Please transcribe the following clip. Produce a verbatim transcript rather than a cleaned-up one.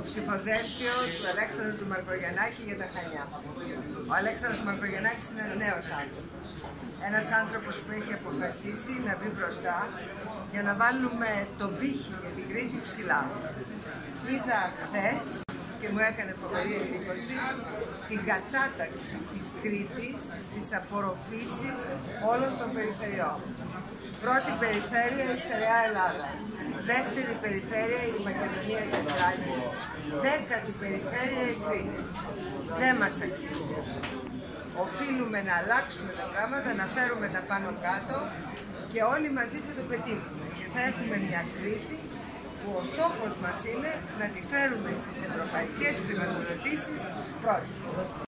ψηφοδέλτιο του Αλέξανδρου του Μαρκογιαννάκη για τα Χανιά. Ο Αλέξανδρος Μαρκογιαννάκης είναι ένας νέος άνθρωπος. Ένας άνθρωπος που έχει αποφασίσει να μπει μπροστά για να βάλουμε τον πύχη για την Κρήτη ψηλά. Είδα χθες και μου έκανε φοβερή εντύπωση την κατάταξη της Κρήτης στις απορροφήσεις όλων των περιφερειών. Πρώτη περιφέρεια η Στερεά Ελλάδα, δεύτερη περιφέρεια η Μακεδονία και η Θράκη, δέκατη περιφέρεια η Κρήτη. Δεν μας αξίζει. Οφείλουμε να αλλάξουμε τα πράγματα, να φέρουμε τα πάνω κάτω και όλοι μαζί θα το πετύχουμε. Και θα έχουμε μια Κρήτη που ο στόχος μας είναι να τη φέρουμε στις ευρωπαϊκές χρηματοδοτήσεις πρώτη.